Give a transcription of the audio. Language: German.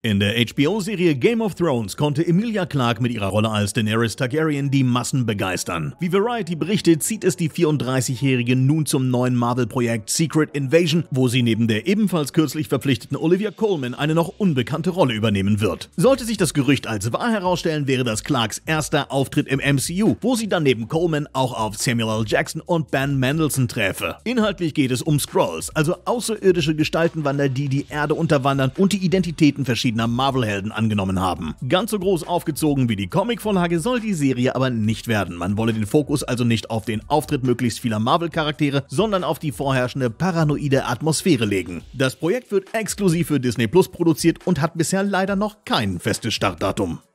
In der HBO-Serie Game of Thrones konnte Emilia Clarke mit ihrer Rolle als Daenerys Targaryen die Massen begeistern. Wie Variety berichtet, zieht es die 34-Jährige nun zum neuen Marvel-Projekt Secret Invasion, wo sie neben der ebenfalls kürzlich verpflichteten Olivia Colman eine noch unbekannte Rolle übernehmen wird. Sollte sich das Gerücht als wahr herausstellen, wäre das Clarkes erster Auftritt im MCU, wo sie dann neben Colman auch auf Samuel L. Jackson und Ben Mendelsohn träfe. Inhaltlich geht es um Skrulls, also außerirdische Gestaltenwander, die die Erde unterwandern und die Identitäten verschiedener Marvel-Helden angenommen haben. Ganz so groß aufgezogen wie die Comicvorlage soll die Serie aber nicht werden. Man wolle den Fokus also nicht auf den Auftritt möglichst vieler Marvel-Charaktere, sondern auf die vorherrschende paranoide Atmosphäre legen. Das Projekt wird exklusiv für Disney Plus produziert und hat bisher leider noch kein festes Startdatum.